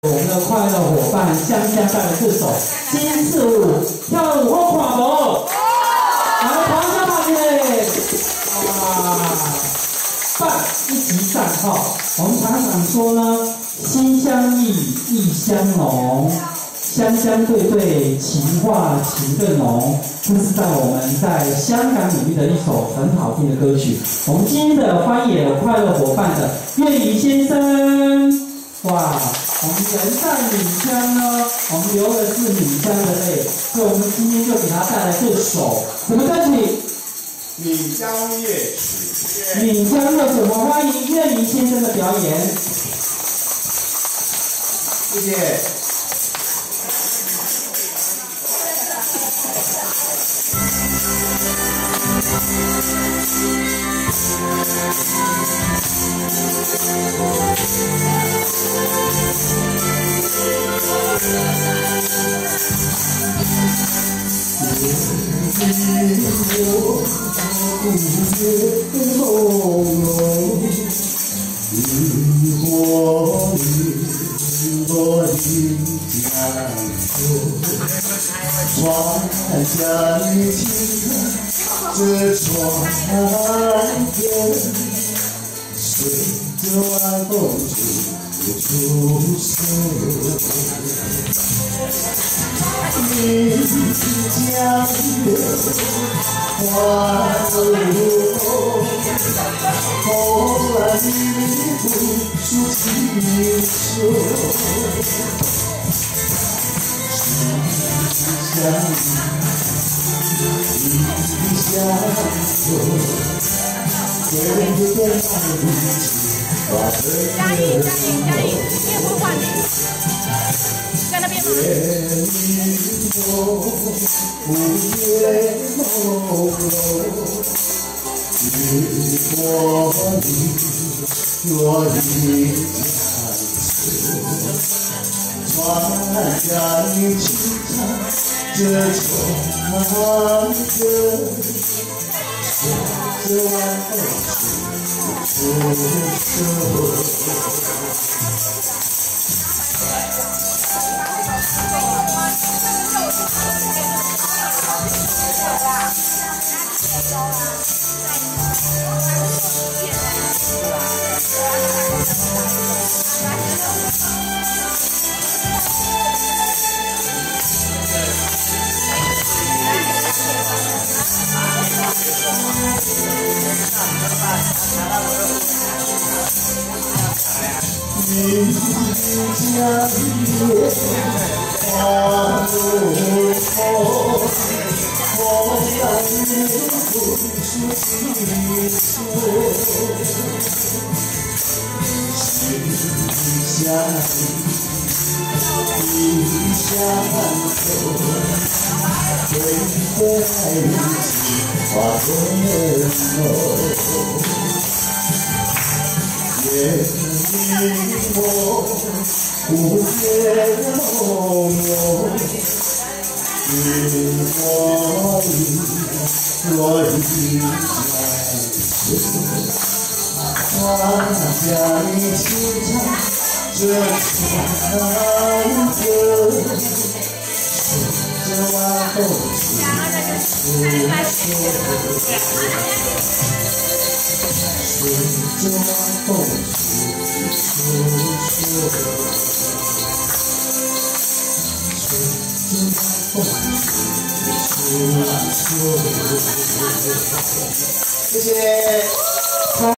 我们的快乐伙伴香香带的这首《金翅舞》，跳舞后垮不？来，黄小宝姐，哇，棒！一级赞哈！我们常常说呢，心相印，意相浓，香香对对，情话情更浓。这是在我们在香港领域的一首很好听的歌曲。我们今天的欢迎快乐伙伴的岳仪先生，哇！ 我们人在闽江呢，我们流的是闽江的泪，所以我们今天就给他带来这首什么歌曲？ 闽江夜曲。 闽江乐曲，我们欢迎岳仪先生的表演。 谢谢。 嘉义，叶不换你，在那边吗？ 谢谢。